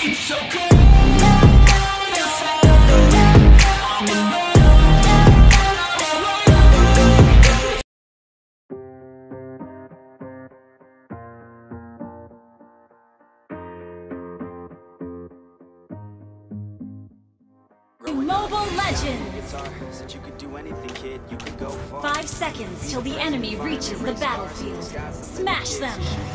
It's so good. Mobile Legends! Said you could do anything, kid. You could go far. 5 seconds till the enemy reaches the battlefield. Smash them!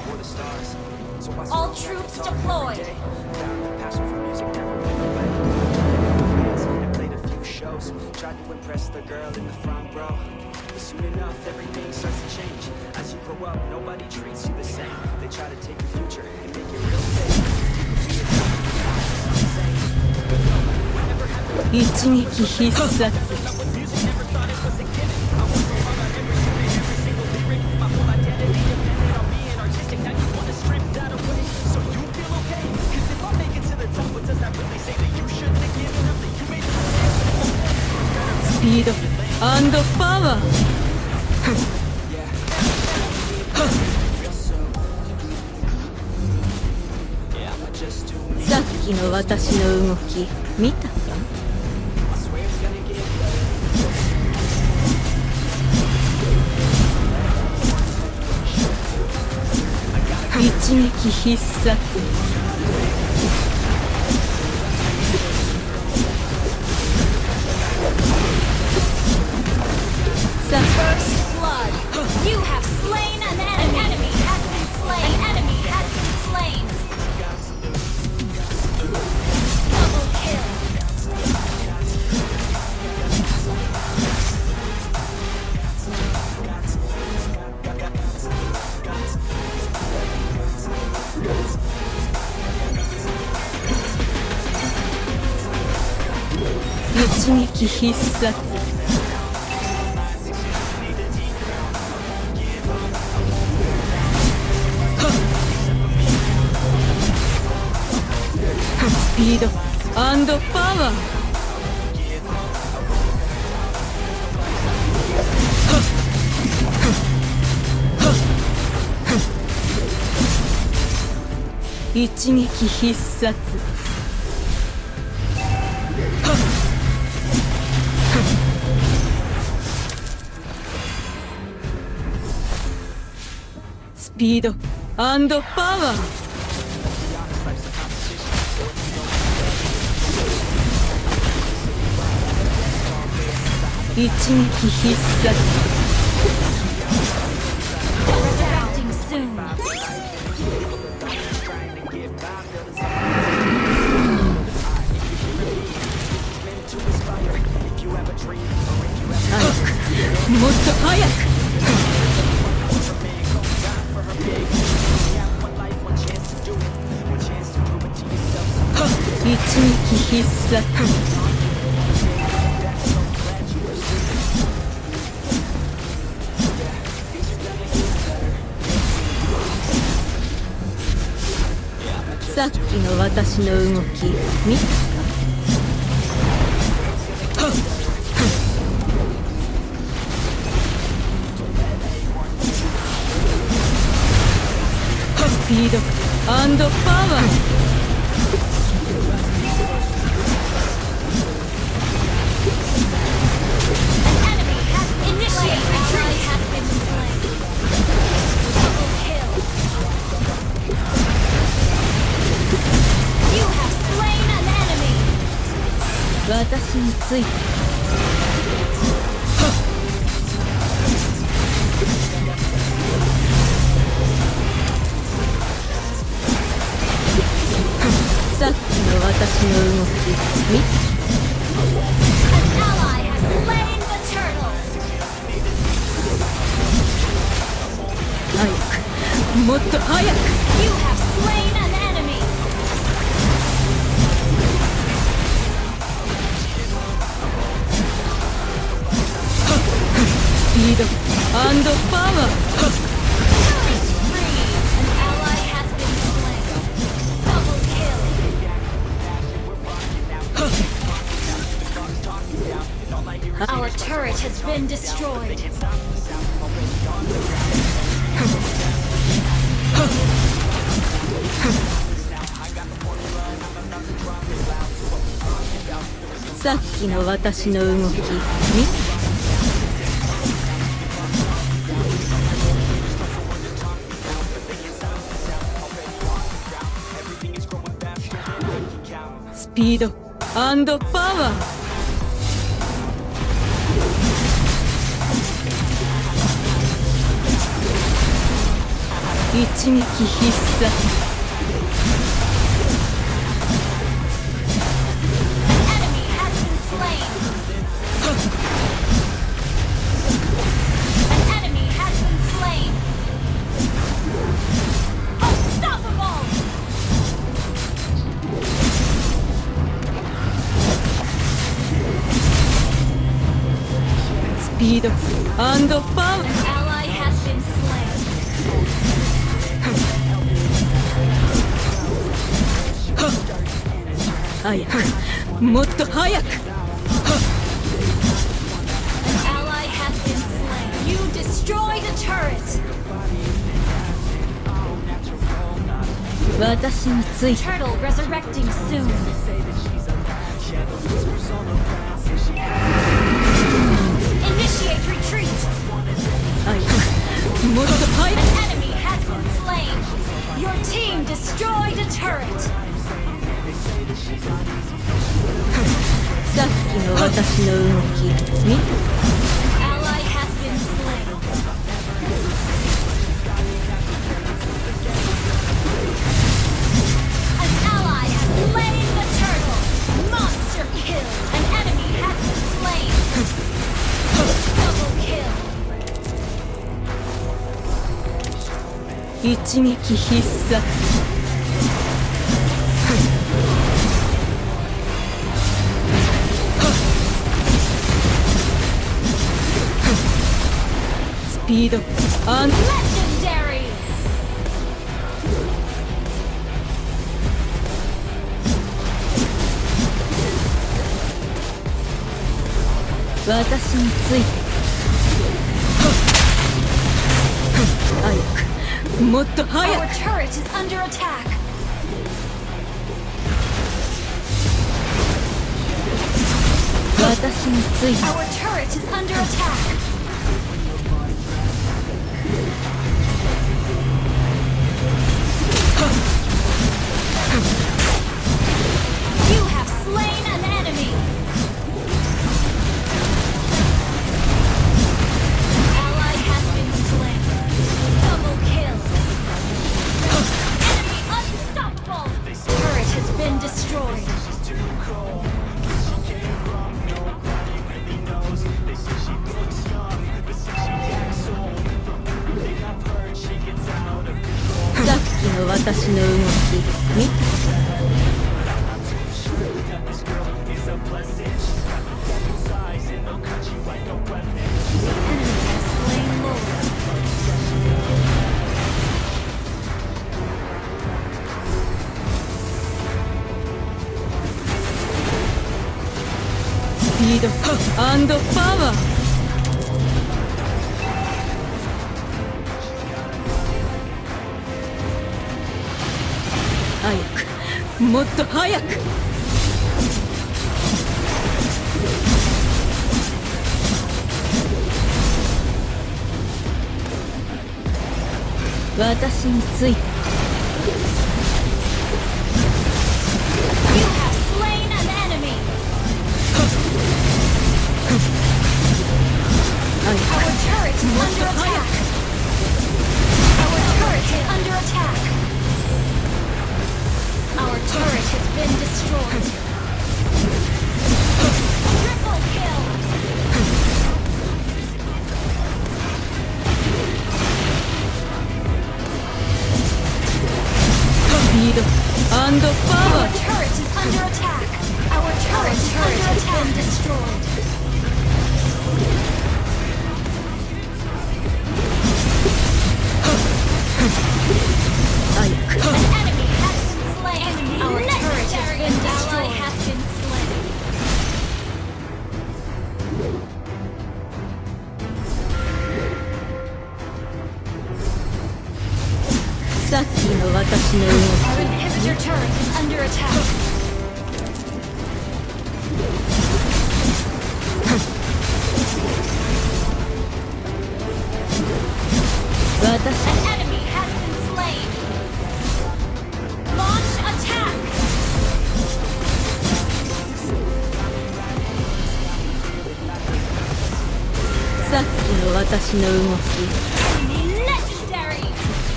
All troops deployed! Passion for music never went away. I played a few shows, tried to impress the girl in the front row. But soon enough, everything starts to change. As you grow up, nobody treats you the same. They try to take your future and make it real fake. 一撃必殺。スピード&パワー。さっきの私の動き見たか？一撃必殺。さあ First blood! You have slain an enemy! An enemy has been slain! An enemy has been slain! Double kill! 一撃必殺。スピード&パワー。一撃必殺。スピード&パワー。一撃必殺。 Resurrecting soon! 早く、もっと早く。一撃必殺。さっきの私の動き見たか？スピード&パワー。私について。さっきの私の動き見た？早く、もっと早く。スピード&パワー。 Our turret has been destroyed. さっきの私の動き見スピードアンドパワー一撃必殺 スピードアンドパワー早くもっと早く 私について Turtle resurrecting soon. Initiate retreat. 早くもっと早く An enemy has been slain. Your team destroyed a turret. さっきの私の動き見 Ally has been slain. An ally has slain the turtle. Monster kill. An enemy has been slain. Double kill. 一撃必殺 スピードアンド Legendary. 私について早くもっと早 Our く turret is under attack. 私について Our turret is under attack. You have slain an enemy. Ally has been slain. Double kill. Enemy unstoppable. Turret has been destroyed. Sa っきの私の動き見 Enemy has slain Lord. Speed and power. 早くもっと早く私について You have slain an enemy. 早 Our turret is under attack. Our turret is under attack. Our turret has been destroyed. Triple kill. Speed and power. Our turret is under attack. Our turret has been destroyed. An enemy has been slain. Our turret has been destroyed. Ally has been slain. Our inhibitor turret is under attack. 私の動き Legendary!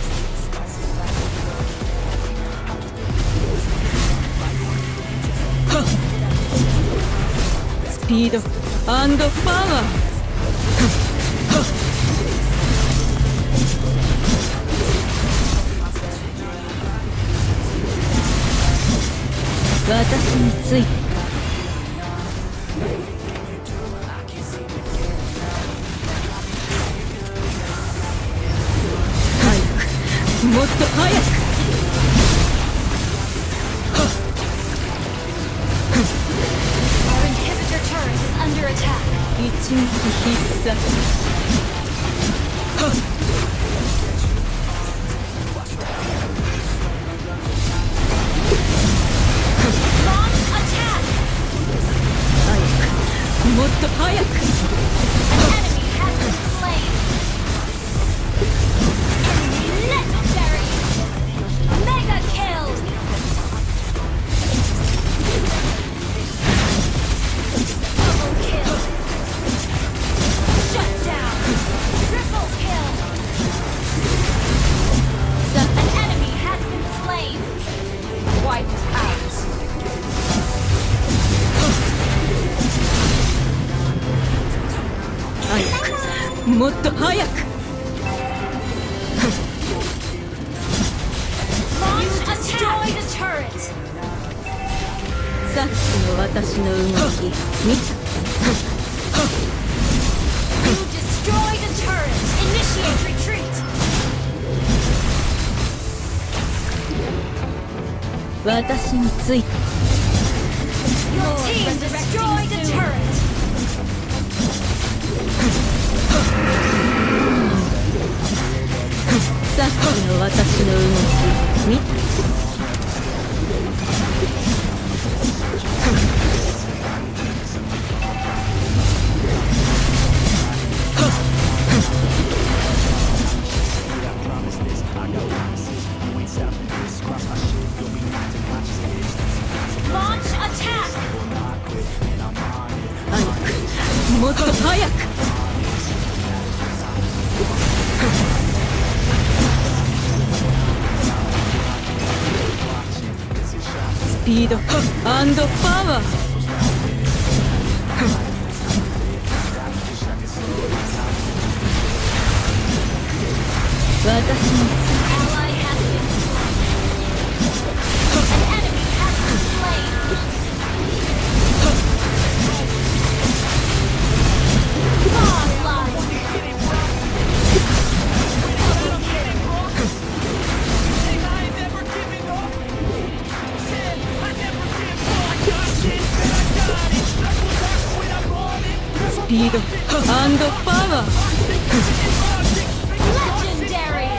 スピードパワー私についてもっと早く Our inhibitor turret is under attack. 一撃必殺 Launch attack! もっと早く An enemy has been slain. Enemy legendary! Mega kill! Double kill! Shut down! Triple kill! An enemy has been slain. Wiped out. もっと早く Launch destroy the turret. さっきの私の動き見た You destroy the turret. Initiate retreat. 私について Your team destroy the turret. さっきの私の動き見た Launch attack. もっと早く スピードパワー 私について Ally has been slain. An enemy has been slain. Godlike. Double kill. スピードパワー Legendary.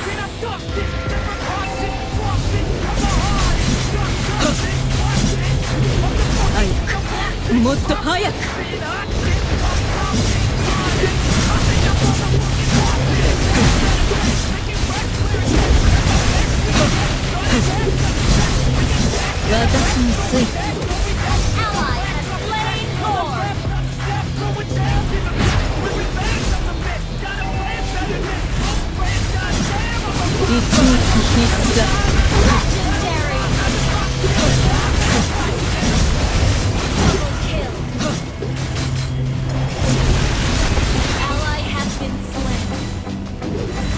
もっと早く 私について Ally has slain Lord. 一撃必殺 Legendary. Double kill. Ally has been slain.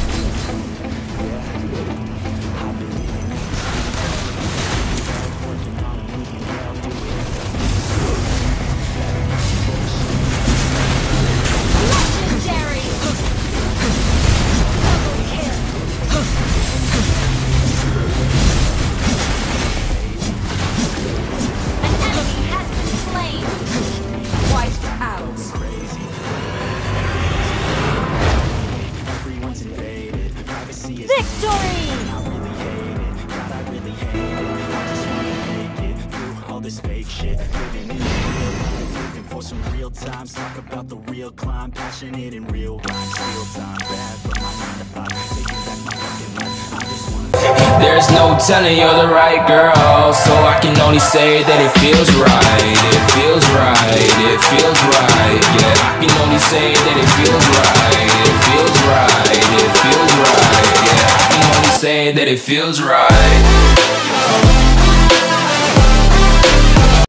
Legendary. Double kill. An enemy has been slain. Wiped out. Everyone's invaded, privacy is Victory! I really hate it, God I really hate it. I just wanna make it through all this fake shit. Living in the real life, looking for some real times. Talk about the real climb, passionate in real rhymes. Real time, bad for my 9 to 5. Taking back my fucking life, I just wanna. There's no telling you're the right girl, so I can only only say that it feels right. It feels right, it feels right. Yeah, I can only say that it feels right. It feels right, it feels right. Yeah, I can only say that it feels right.